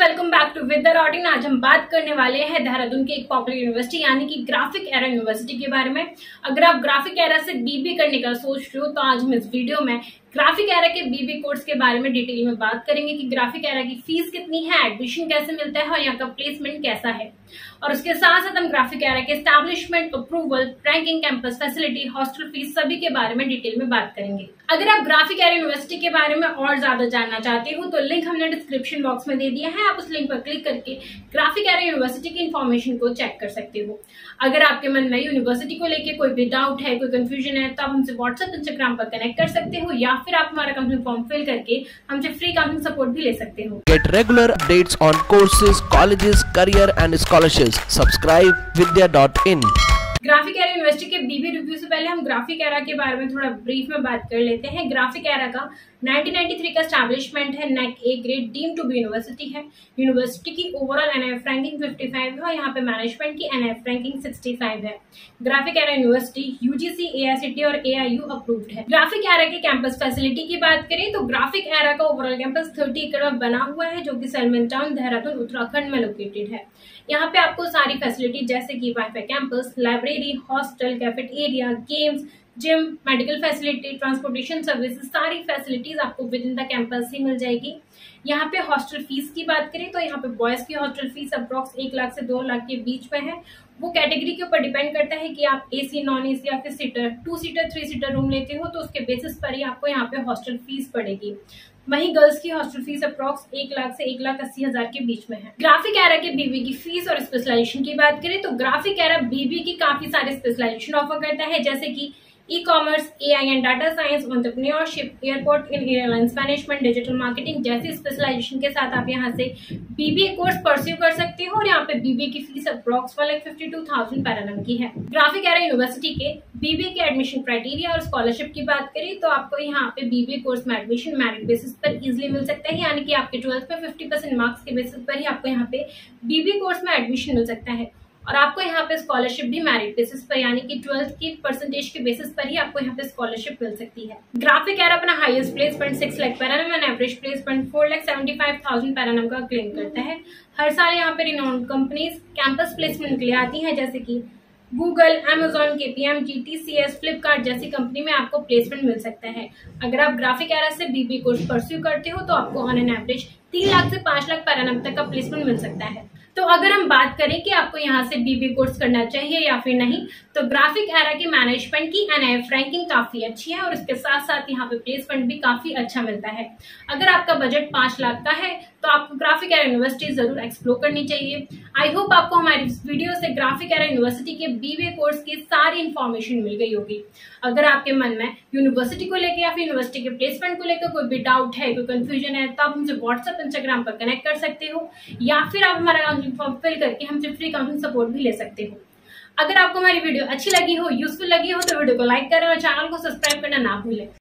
Welcome back to with the rotting. आज हम बात करने वाले हैं देहरादून की एक पॉपुलर यूनिवर्सिटी यानी कि ग्राफिक एरा यूनिवर्सिटी के बारे में। अगर आप ग्राफिक एरा से बीबी करने का सोच रहे हो तो आज हम इस वीडियो में ग्राफिक एरा के बीबी कोर्स के बारे में डिटेल में बात करेंगे कि ग्राफिक एरा की फीस कितनी है, एडमिशन कैसे मिलता है और यहाँ का प्लेसमेंट कैसा है। और उसके साथ साथ हम ग्राफिक एरा के establishment, approval, ranking, campus facility, hostel fees सभी के बारे में डिटेल में बात करेंगे। अगर आप ग्राफिक एरा यूनिवर्सिटी के बारे में और ज्यादा जानना चाहते हो तो लिंक हमने डिस्क्रिप्शन बॉक्स में दे दिया है, आप उस लिंक पर क्लिक करके ग्राफिक एरा यूनिवर्सिटी की इन्फॉर्मेशन को चेक कर सकते हो। अगर आपके मन में यूनिवर्सिटी को लेकर कोई भी डाउट है, कोई कंफ्यूजन है तो आप हमसे व्हाट्सएप, इंस्टाग्राम पर कनेक्ट कर सकते हो या फिर आप हमारा काउंसलिंग फॉर्म फिल करके हमसे फ्री काउंसलिंग सपोर्ट भी ले सकते हो। Get regular updates on courses, colleges, career and scholarships. Subscribe vidya.in। Graphic Era university के बीबी रिव्यू से पहले हम ग्राफिक एरा के बारे में थोड़ा ब्रीफ में बात कर लेते हैं। ग्राफिक एरा का 1993 का एस्टैब्लिशमेंट है, NAAC A grade, deemed to be university है। यूनिवर्सिटी की ओवरऑल एनआईएफ रैंकिंग 55 है और यहाँ पे मैनेजमेंट की एनआईएफ रैंकिंग 65 है। Graphic Era university UGC, AICTE और एआईयू अप्रूव्ड है। ग्राफिक एरा के कैंपस फैसिलिटी की बात करें तो ग्राफिक एरा का ओवरऑल कैंपस 30 एकड़ में बना हुआ है जो कि सलमान टाउन, देहरादून, उत्तराखंड में लोकेटेड है। यहाँ पे आपको सारी फैसिलिटी जैसे कि wifi campus, library, hostel, cafeteria, games, gym, medical facility, transportation services, सारी फैसिलिटीज आपको विद इन द कैंपस ही मिल जाएगी। यहाँ पे हॉस्टल फीस की बात करें तो यहाँ पे बॉयज की हॉस्टल फीस अप्रॉक्स 1 लाख से 2 लाख के बीच में है। वो कैटेगरी के ऊपर डिपेंड करता है कि आप एसी, नॉन एसी या फिर सीटर, 2 सीटर, 3 सीटर रूम लेते हो तो उसके बेसिस पर ही आपको यहाँ पे हॉस्टल फीस पड़ेगी। वहीं गर्ल्स की हॉस्टल फीस अप्रॉक्स 1 लाख से 1,80,000 के बीच में है। ग्राफिक एरा के बीबी की फीस और स्पेशलाइजेशन की बात करें तो ग्राफिक एरा बीबी की काफी सारे स्पेशलाइजेशन ऑफर करता है जैसे कि e commerce, AI and data science, entrepreneurship, airport in airlines management, digital marketing जैसी स्पेशलाइजेशन के साथ आप यहाँ से बीबीए कोर्स परस्यू कर सकते हो और यहाँ पे बीबीए की फीस अप्रॉक्स 1,52,000 पर एनम की है। ग्राफिक एरा यूनिवर्सिटी के बीबीए के एडमिशन क्राइटेरिया और स्कॉलरशिप की बात करें तो आपको यहाँ पे बीबीए कोर्स में एडमिशन मेरिट बेसिस पर इजिली मिल सकता है, यानी कि आपके 12th में 50% मार्क्स के बेसिस पर ही आपको यहाँ पे बीबीए कोर्स में एडमिशन मिल सकता है। और आपको यहाँ पे स्कॉलरशिप भी मेरिट बेसिस पर यानी कि 12th की परसेंटेज के बेसिस पर ही आपको यहाँ पे स्कॉलरशिप मिल सकती है। ग्राफिक एरा अपना हाईएस्ट प्लेसमेंट 6 लाख पर एनम and average placement 4,75,000 per annum का क्लेम करता है। हर साल यहाँ पे रिनाउंड कंपनीज कैंपस प्लेसमेंट के लिए आती है जैसे कि Google, Amazon, KPMG, TCS, Flipkart जैसी कंपनी में आपको प्लेसमेंट मिल सकता है। अगर आप ग्राफिक एरा से बीबी कोर्स परस्यू करते हो तो आपको ऑन एन एवरेज 3 लाख से 5 लाख पर एनम तक का प्लेसमेंट मिल सकता है। तो अगर हम बात करें कि आपको यहाँ से बीबी कोर्स करना चाहिए या फिर नहीं तो ग्राफिक एरा की मैनेजमेंट की एनआईएफ रैंकिंग काफी अच्छी है और इसके साथ साथ यहाँ पे प्लेसमेंट भी काफी अच्छा मिलता है। अगर आपका बजट 5 लाख का है तो आपको ग्राफिक एरा यूनिवर्सिटी जरूर एक्सप्लोर करनी चाहिए। आई होप आपको हमारी इस वीडियो से ग्राफिक एरा यूनिवर्सिटी के बीबीए कोर्स की सारी इन्फॉर्मेशन मिल गई होगी। अगर आपके मन में यूनिवर्सिटी को लेकर या फिर यूनिवर्सिटी के प्लेसमेंट को लेकर कोई भी डाउट है, कोई कंफ्यूजन है तो आप हमसे व्हाट्सएप, इंस्टाग्राम पर कनेक्ट कर सकते हो या फिर आप हमारा काउंसलिंग फॉर्म फिल करके हमसे फ्री काउंसलिंग सपोर्ट भी ले सकते हो। अगर आपको हमारी वीडियो अच्छी लगी हो, यूजफुल लगी हो तो वीडियो को लाइक करें और चैनल को सब्सक्राइब करना ना भूलें।